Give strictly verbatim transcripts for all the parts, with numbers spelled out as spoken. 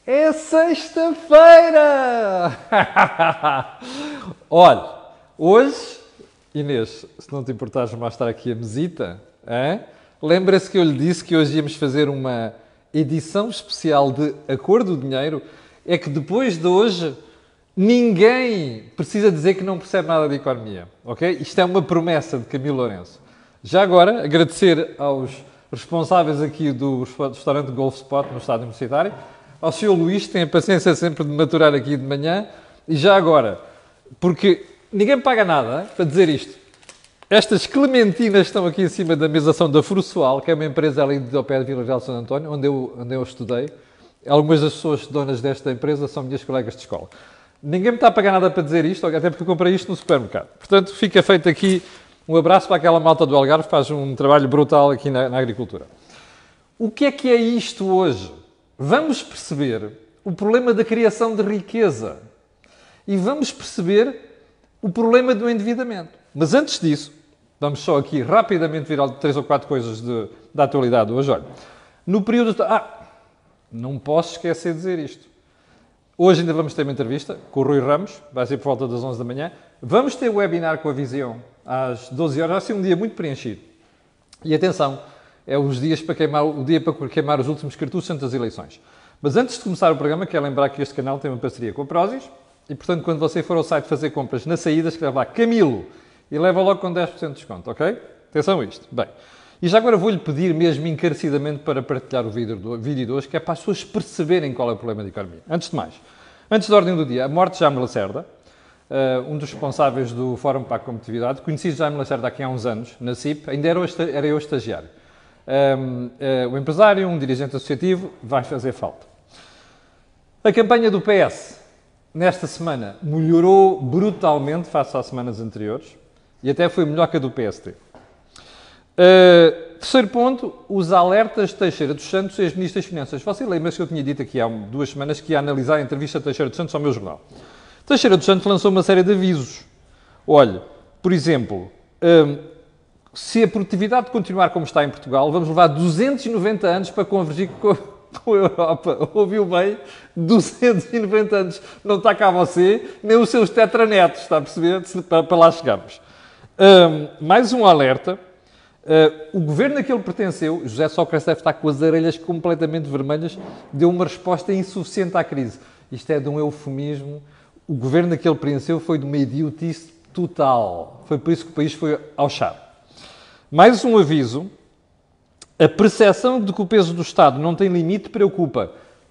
É sexta-feira! Olha, hoje, Inês, se não te importares mais estar aqui a mesita, lembra-se que eu lhe disse que hoje íamos fazer uma edição especial de A Cor do Dinheiro. É que depois de hoje, ninguém precisa dizer que não percebe nada de economia, ok? Isto é uma promessa de Camilo Lourenço. Já agora, agradecer aos responsáveis aqui do restaurante Golf Spot no Estádio Universitário, ao senhor Luís, que tem a paciência sempre de maturar aqui de manhã, e já agora, porque ninguém paga nada hein, para dizer isto. Estas clementinas estão aqui em cima da mesa, são da Frusual, que é uma empresa ali ao pé de Vila Real de Santo António, onde eu, onde eu estudei. Algumas das pessoas donas desta empresa são minhas colegas de escola. Ninguém me está a pagar nada para dizer isto, até porque eu comprei isto no supermercado. Portanto, fica feito aqui um abraço para aquela malta do Algarve, que faz um trabalho brutal aqui na, na agricultura. O que é que é isto hoje? Vamos perceber o problema da criação de riqueza e vamos perceber o problema do endividamento. Mas antes disso, vamos só aqui rapidamente virar três ou quatro coisas de, da atualidade hoje. Olha, no período... Ah, não posso esquecer de dizer isto. Hoje ainda vamos ter uma entrevista com o Rui Ramos, vai ser por volta das onze da manhã. Vamos ter o webinar com a Visão às doze horas, vai ser um dia muito preenchido. E atenção, é os dias para queimar, o dia para queimar os últimos cartuchos antes das eleições. Mas antes de começar o programa, quero lembrar que este canal tem uma parceria com a Prozis e, portanto, quando você for ao site fazer compras na saída, escreve lá Camilo e leva logo com dez por cento de desconto, ok? Atenção a isto. Bem, e já agora vou-lhe pedir mesmo encarecidamente para partilhar o vídeo, do, vídeo de hoje, que é para as pessoas perceberem qual é o problema da economia. Antes de mais, antes da ordem do dia, a morte de Jaime Lacerda, uh, um dos responsáveis do Fórum para a Competitividade. Conheci Jaime Lacerda aqui há uns anos, na C I P, ainda era, era eu estagiário. Um, uh, o empresário, um dirigente associativo, vai fazer falta. A campanha do P S, nesta semana, melhorou brutalmente face às semanas anteriores e até foi melhor que a do P S T. Uh, terceiro ponto, os alertas de Teixeira dos Santos e as Ministras das Finanças. Você lembra-se que eu tinha dito aqui há duas semanas que ia analisar a entrevista de Teixeira dos Santos ao meu jornal. Teixeira dos Santos lançou uma série de avisos. Olha, por exemplo, um, se a produtividade continuar como está em Portugal, vamos levar duzentos e noventa anos para convergir com, com a Europa. Ouviu bem? duzentos e noventa anos. Não está cá você, nem os seus tetranetos, está a perceber? Para, para lá chegarmos. Um, mais um alerta. Uh, o governo a que ele pertenceu, José Sócrates deve estar com as orelhas completamente vermelhas, deu uma resposta insuficiente à crise. Isto é de um eufemismo. O governo a que ele pertenceu foi de uma idiotice total. Foi por isso que o país foi ao chão. Mais um aviso. A percepção de que o peso do Estado não tem limite preocupa.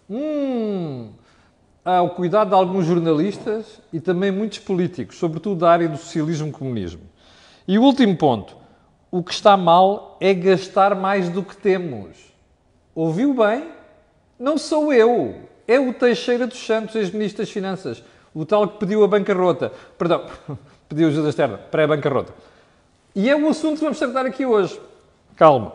Hum, há o cuidado de alguns jornalistas e também muitos políticos, sobretudo da área do socialismo e comunismo. E o último ponto. O que está mal é gastar mais do que temos. Ouviu bem? Não sou eu. É o Teixeira dos Santos, ex-ministro das Finanças. O tal que pediu a bancarrota. Perdão, pediu ajuda externa, pré-bancarrota. E é o assunto que vamos tratar aqui hoje. Calma.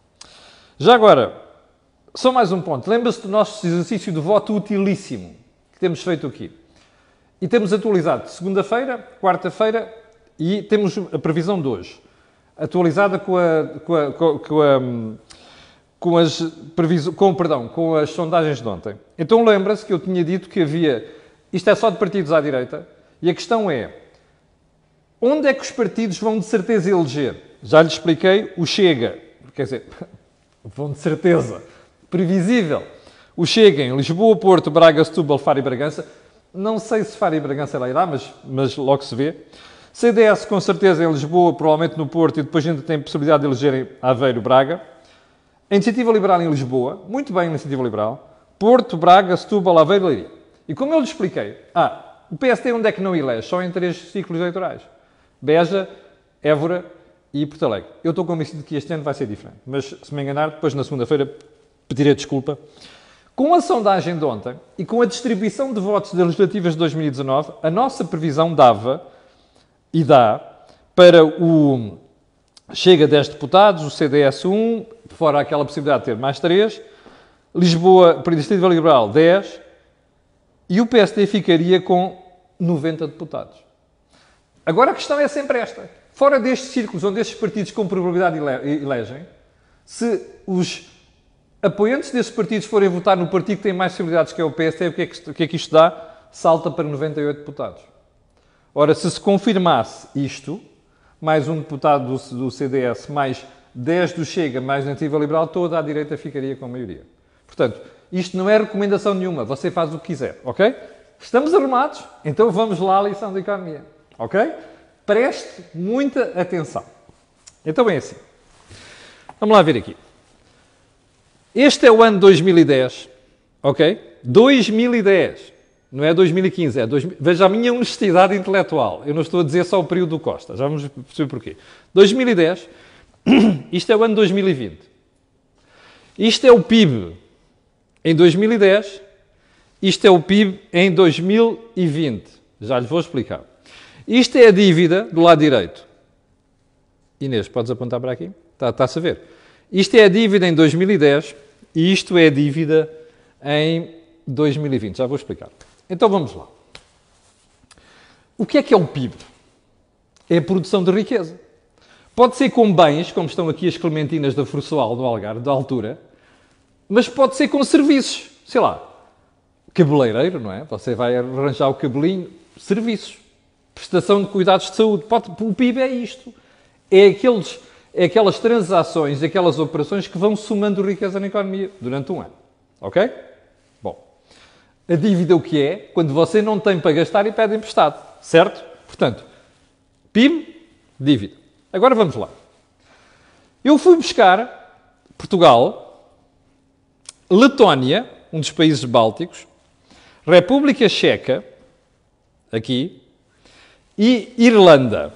Já agora, só mais um ponto. Lembra-se do nosso exercício de voto utilíssimo que temos feito aqui. E temos atualizado segunda-feira, quarta-feira e temos a previsão de hoje. Atualizada com, a, com, a, com, a, com, as previso, com, perdão, com as sondagens de ontem. Então lembra-se que eu tinha dito que havia... Isto é só de partidos à direita. E a questão é... Onde é que os partidos vão de certeza eleger? Já lhe expliquei. O Chega. Quer dizer, vão de certeza. Previsível. O Chega em Lisboa, Porto, Braga, Setúbal, Faro e Bragança. Não sei se Faro e Bragança lá irá, mas, mas logo se vê. C D S, com certeza, em Lisboa, provavelmente no Porto, e depois a gente tem a possibilidade de elegerem Aveiro, Braga. A Iniciativa Liberal em Lisboa, muito bem a Iniciativa Liberal. Porto, Braga, Setúbal, Aveiro, Leiria. E como eu lhe expliquei, ah, o P S T onde é que não elege? Só em três ciclos eleitorais. Beja, Évora e Porto Alegre. Eu estou convencido que este ano vai ser diferente. Mas, se me enganar, depois na segunda-feira pedirei desculpa. Com a sondagem de ontem e com a distribuição de votos das legislativas de dois mil e dezanove, a nossa previsão dava... E dá para o Chega dez deputados, o C D S um, fora aquela possibilidade de ter mais três, Lisboa, para a Iniciativa Liberal, dez, e o P S D ficaria com noventa deputados. Agora a questão é sempre esta. Fora destes círculos onde estes partidos com probabilidade ele elegem, se os apoiantes desses partidos forem votar no partido que tem mais possibilidades, que é o P S D, o que é que, o que é que isto dá? Salta para noventa e oito deputados. Ora, se se confirmasse isto, mais um deputado do, do C D S, mais dez do Chega, mais da Iniciativa Liberal, toda a direita ficaria com a maioria. Portanto, isto não é recomendação nenhuma, você faz o que quiser, ok? Estamos arrumados? Então vamos lá à lição de economia, ok? Preste muita atenção. Então é assim. Vamos lá ver aqui. Este é o ano dois mil e dez, ok? dois mil e dez. Não é dois mil e quinze, é dois mil... Veja a minha honestidade intelectual. Eu não estou a dizer só o período do Costa. Já vamos perceber porquê. dois mil e dez, isto é o ano dois mil e vinte. Isto é o P I B em dois mil e dez, isto é o P I B em dois mil e vinte. Já lhe vou explicar. Isto é a dívida do lado direito. Inês, podes apontar para aqui? Está, está-se a ver. Isto é a dívida em dois mil e dez e isto é a dívida em dois mil e vinte. Já vou explicar. Então vamos lá. O que é que é o P I B? É a produção de riqueza. Pode ser com bens, como estão aqui as clementinas da Forçoal, do Algarve, da altura, mas pode ser com serviços. Sei lá, cabeleireiro, não é? Você vai arranjar o cabelinho, serviços. Prestação de cuidados de saúde. Pode, o P I B é isto. É, aqueles, é aquelas transações, aquelas operações que vão somando riqueza na economia durante um ano. Ok? Bom. A dívida o que é? Quando você não tem para gastar e pede emprestado. Certo? Portanto, P I B, dívida. Agora vamos lá. Eu fui buscar Portugal, Letónia, um dos países bálticos, República Checa, aqui, e Irlanda.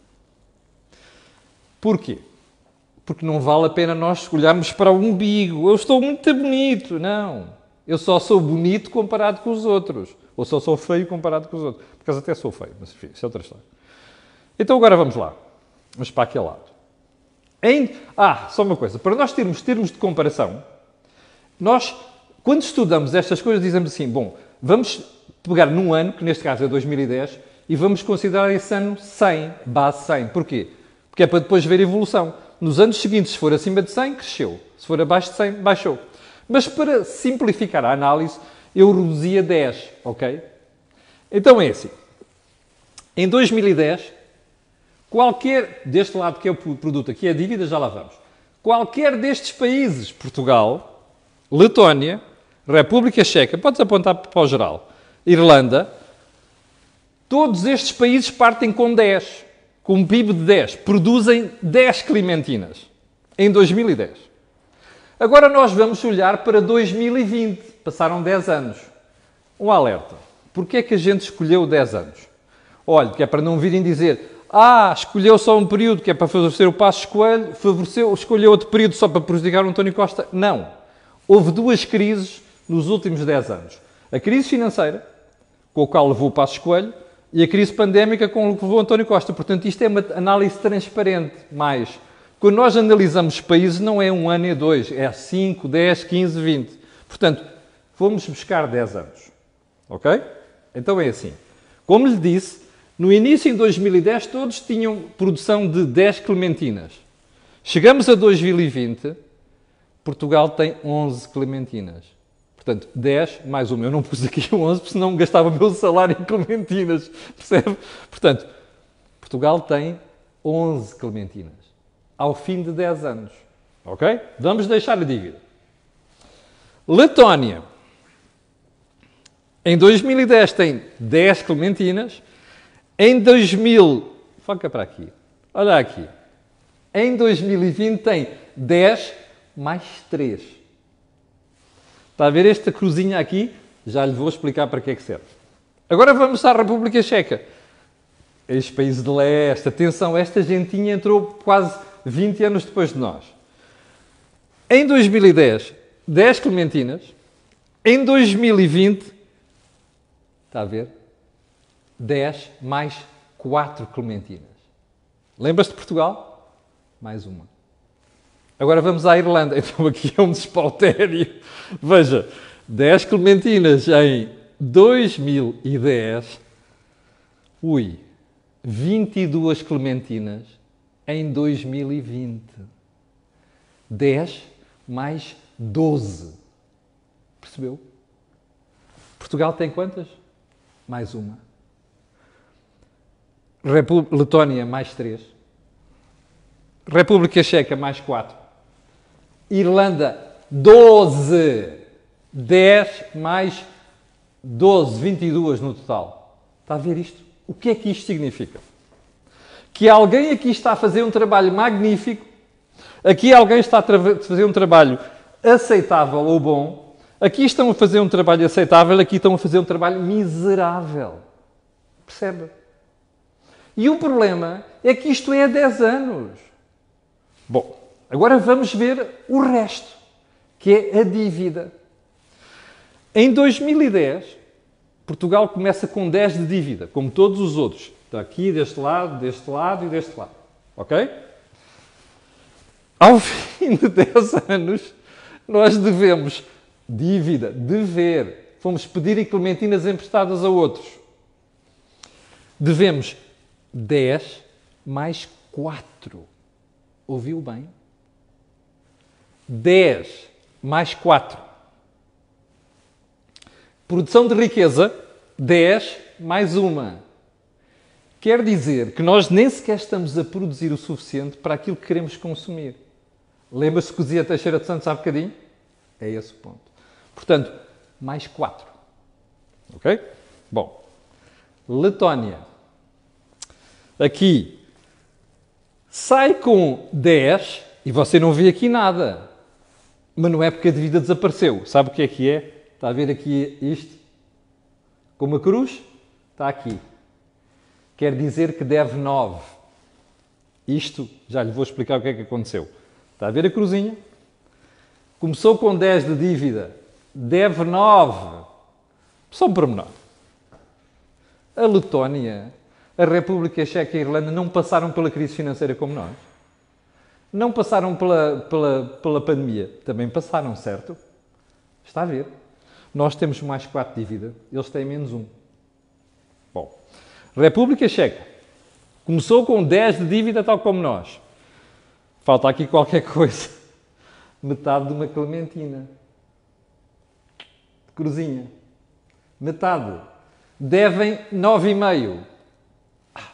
Porquê? Porque não vale a pena nós olharmos para o umbigo. Eu estou muito bonito. Não. Eu só sou bonito comparado com os outros. Ou só sou feio comparado com os outros. Por acaso até sou feio, mas enfim, isso é outra história. Então agora vamos lá. Vamos para aquele lado. Em... Ah, só uma coisa. Para nós termos termos de comparação, nós, quando estudamos estas coisas, dizemos assim, bom, vamos pegar num ano, que neste caso é dois mil e dez, e vamos considerar esse ano cem, base cem. Porquê? Porque é para depois ver a evolução. Nos anos seguintes, se for acima de cem, cresceu. Se for abaixo de cem, baixou. Mas para simplificar a análise, eu reduzi a dez, ok? Então é assim. Em dois mil e dez, qualquer, deste lado que é o produto, aqui é a dívida, já lá vamos. Qualquer destes países, Portugal, Letónia, República Checa, podes apontar para o geral, Irlanda, todos estes países partem com dez, com um P I B de dez, produzem dez clementinas em dois mil e dez. Agora nós vamos olhar para dois mil e vinte, passaram dez anos. Um alerta. Porquê é que a gente escolheu dez anos? Olha, que é para não virem dizer, ah, escolheu só um período que é para favorecer o Passos Coelho, favoreceu, escolheu outro período só para prejudicar o António Costa. Não. Houve duas crises nos últimos dez anos. A crise financeira, com a qual levou o Passos Coelho, e a crise pandémica com que levou o António Costa. Portanto, isto é uma análise transparente. Mais, quando nós analisamos países, não é um ano e dois, é cinco, dez, quinze, vinte. Portanto, vamos buscar dez anos. Ok? Então é assim. Como lhe disse, no início, em dois mil e dez, todos tinham produção de dez clementinas. Chegamos a dois mil e vinte, Portugal tem onze clementinas. Portanto, dez mais uma. Eu não pus aqui o onze, porque senão gastava o meu salário em clementinas. Percebe? Portanto, Portugal tem onze clementinas. Ao fim de dez anos. Ok? Vamos deixar a dívida. Letónia. Em dois mil e dez tem dez clementinas. Em dois mil... Foca para aqui. Olha aqui. Em dois mil e vinte tem dez mais três. Está a ver esta cruzinha aqui? Já lhe vou explicar para que é que serve. Agora vamos à República Checa. Este país de leste. Atenção, esta gentinha entrou quase vinte anos depois de nós. Em dois mil e dez, dez clementinas. Em dois mil e vinte, está a ver? dez mais quatro clementinas. Lembras-te de Portugal? Mais uma. Agora vamos à Irlanda. Então aqui é um despautério. Veja, dez clementinas em dois mil e dez. Ui, vinte e duas clementinas em dois mil e vinte. dez mais doze. Percebeu? Portugal tem quantas? Mais uma. Repu- Letónia, mais três. República Checa, mais quatro. Irlanda, doze. dez mais doze, vinte e dois no total. Está a ver isto? O que é que isto significa? Que alguém aqui está a fazer um trabalho magnífico, aqui alguém está a fazer um trabalho aceitável ou bom, aqui estão a fazer um trabalho aceitável, aqui estão a fazer um trabalho miserável. Percebe? E o problema é que isto é há dez anos. Bom, agora vamos ver o resto, que é a dívida. Em dois mil e dez, Portugal começa com dez de dívida, como todos os outros. Está aqui, deste lado, deste lado e deste lado. Ok? Ao fim de dez anos, nós devemos dívida, dever. Fomos pedir clementinas emprestadas a outros. Devemos dez mais quatro. Ouviu bem? dez mais quatro. Produção de riqueza, dez mais uma. Quer dizer que nós nem sequer estamos a produzir o suficiente para aquilo que queremos consumir. Lembra-se que dizia Teixeira de Santos há bocadinho? É esse o ponto. Portanto, mais quatro. Ok? Bom. Letónia. Aqui sai com dez e você não vê aqui nada. Mas não é porque a dívida desapareceu. Sabe o que é que é? Está a ver aqui isto? Com uma cruz? Está aqui. Quer dizer que deve nove. Isto, já lhe vou explicar o que é que aconteceu. Está a ver a cruzinha? Começou com dez de dívida. Deve nove. Só um pormenor. A Letónia, a República Checa e a Irlanda não passaram pela crise financeira como nós. Não passaram pela, pela, pela pandemia. Também passaram, certo? Está a ver? Nós temos mais quatro de dívida. Eles têm menos um. Bom. República Checa. Começou com dez de dívida, tal como nós. Falta aqui qualquer coisa. Metade de uma clementina. Cruzinha. Metade. Devem nove vírgula cinco. Ah.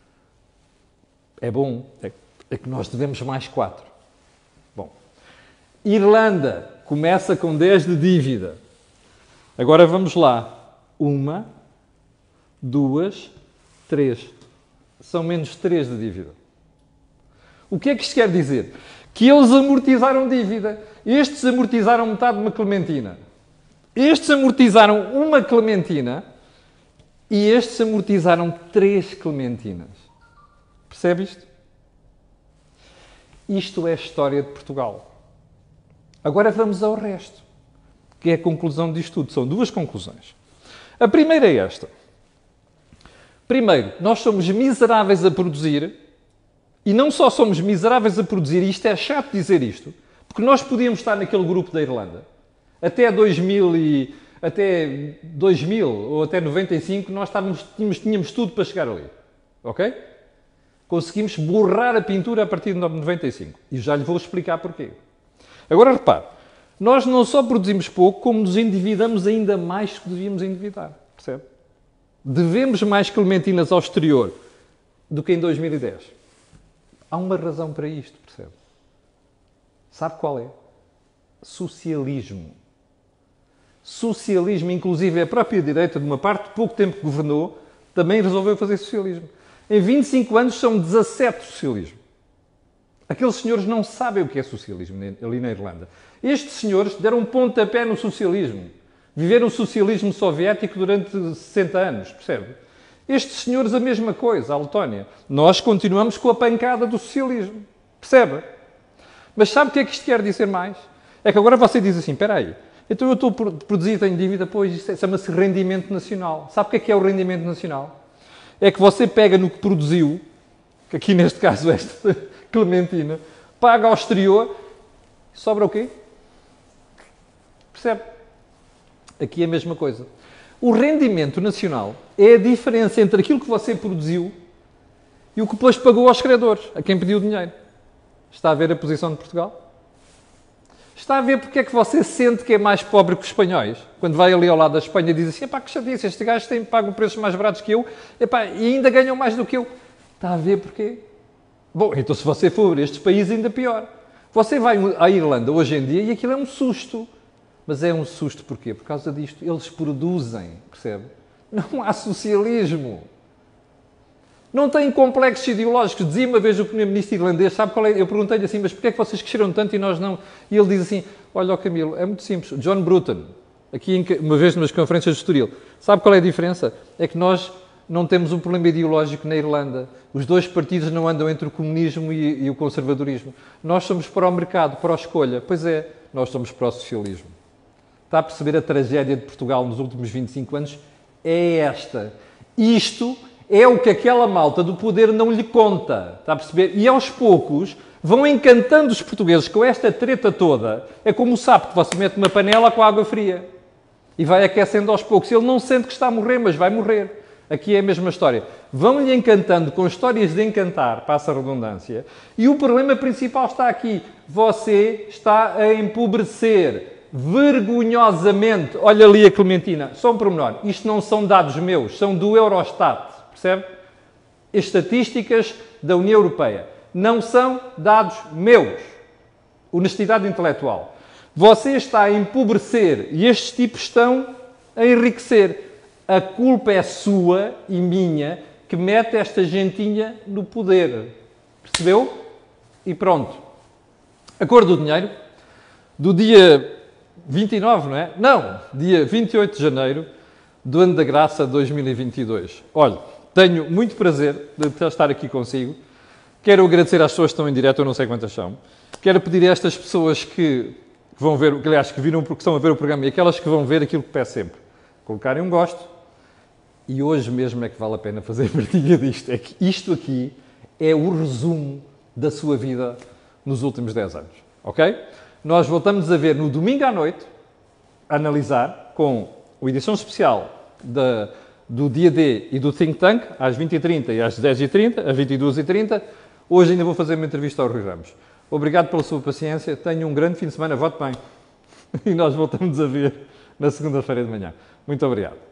É bom. É, é que nós devemos mais quatro. Bom. Irlanda. Começa com dez de dívida. Agora vamos lá. Uma. Duas. Três. São menos três de dívida. O que é que isto quer dizer? Que eles amortizaram dívida. Estes amortizaram metade de uma clementina. Estes amortizaram uma clementina e estes amortizaram três clementinas. Percebe isto? Isto é a história de Portugal. Agora vamos ao resto, que é a conclusão disto tudo. São duas conclusões. A primeira é esta. Primeiro, nós somos miseráveis a produzir, e não só somos miseráveis a produzir, e isto é chato dizer isto, porque nós podíamos estar naquele grupo da Irlanda. Até dois mil, e, até dois mil ou até noventa e cinco, nós estávamos, tínhamos, tínhamos tudo para chegar ali. Ok? Conseguimos borrar a pintura a partir de noventa e cinco. E já lhe vou explicar porquê. Agora repare, nós não só produzimos pouco, como nos endividamos ainda mais do que devíamos endividar. Percebe? Devemos mais clementinas ao exterior do que em dois mil e dez. Há uma razão para isto, percebe? Sabe qual é? Socialismo. Socialismo, inclusive a própria direita, de uma parte, pouco tempo que governou, também resolveu fazer socialismo. Em vinte e cinco anos são dezassete socialismo. Aqueles senhores não sabem o que é socialismo ali na Irlanda. Estes senhores deram um pontapé no socialismo. Viveram o socialismo soviético durante sessenta anos, percebe? Estes senhores a mesma coisa, a Letónia. Nós continuamos com a pancada do socialismo, percebe? Mas sabe o que é que isto quer dizer mais? É que agora você diz assim, espera aí, então eu estou a produzir, tenho dívida, pois isto chama-se rendimento nacional. Sabe o que é que é o rendimento nacional? É que você pega no que produziu, que aqui neste caso esta clementina, paga ao exterior, sobra o quê? Percebe? Aqui é a mesma coisa. O rendimento nacional é a diferença entre aquilo que você produziu e o que depois pagou aos credores, a quem pediu dinheiro. Está a ver a posição de Portugal? Está a ver porque é que você sente que é mais pobre que os espanhóis? Quando vai ali ao lado da Espanha e diz assim, epá, que chatice, estes gajos têm, pagam preços mais baratos que eu, epá, e ainda ganham mais do que eu. Está a ver porquê? Bom, então se você for a estes países, ainda pior. Você vai à Irlanda hoje em dia e aquilo é um susto. Mas é um susto porquê? Por causa disto. Eles produzem, percebe? Não há socialismo. Não têm complexos ideológicos. Dizia uma vez o primeiro-ministro irlandês, sabe qual é? Eu perguntei-lhe assim, mas porquê é que vocês cresceram tanto e nós não? E ele diz assim, olha, oh Camilo, é muito simples. John Bruton, aqui em, uma vez nas conferências de Estoril, sabe qual é a diferença? É que nós não temos um problema ideológico na Irlanda. Os dois partidos não andam entre o comunismo e, e o conservadorismo. Nós somos para o mercado, para a escolha. Pois é, nós somos para o socialismo. Está a perceber a tragédia de Portugal nos últimos vinte e cinco anos? É esta. Isto é o que aquela malta do poder não lhe conta. Está a perceber? E aos poucos vão encantando os portugueses com esta treta toda. É como o sapo que você mete numa panela com água fria. E vai aquecendo aos poucos. Ele não sente que está a morrer, mas vai morrer. Aqui é a mesma história. Vão-lhe encantando com histórias de encantar, passa a redundância. E o problema principal está aqui. Você está a empobrecer. Vergonhosamente. Olha ali a Clementina. Só um pormenor. Isto não são dados meus, são do Eurostat. Percebe? Estatísticas da União Europeia. Não são dados meus. Honestidade intelectual. Você está a empobrecer e estes tipos estão a enriquecer. A culpa é sua e minha que mete esta gentinha no poder. Percebeu? E pronto. A cor do dinheiro, do dia vinte e nove, não é? Não, dia vinte e oito de janeiro do ano da graça dois mil e vinte e dois. Olha, tenho muito prazer de estar aqui consigo. Quero agradecer às pessoas que estão em direto, eu não sei quantas são. Quero pedir a estas pessoas que vão ver, aliás, que viram porque estão a ver o programa e aquelas que vão ver aquilo que peço sempre. Colocarem um gosto. E hoje mesmo é que vale a pena fazer partilha disto. É que isto aqui é o resumo da sua vida nos últimos dez anos. Ok? Nós voltamos a ver no domingo à noite, a analisar com a edição especial da, do Dia D e do Think Tank, às vinte e trinta e às dez e trinta, às vinte e duas e trinta. Hoje ainda vou fazer uma entrevista ao Rui Ramos. Obrigado pela sua paciência. Tenha um grande fim de semana. Vote bem. E nós voltamos a ver na segunda-feira de manhã. Muito obrigado.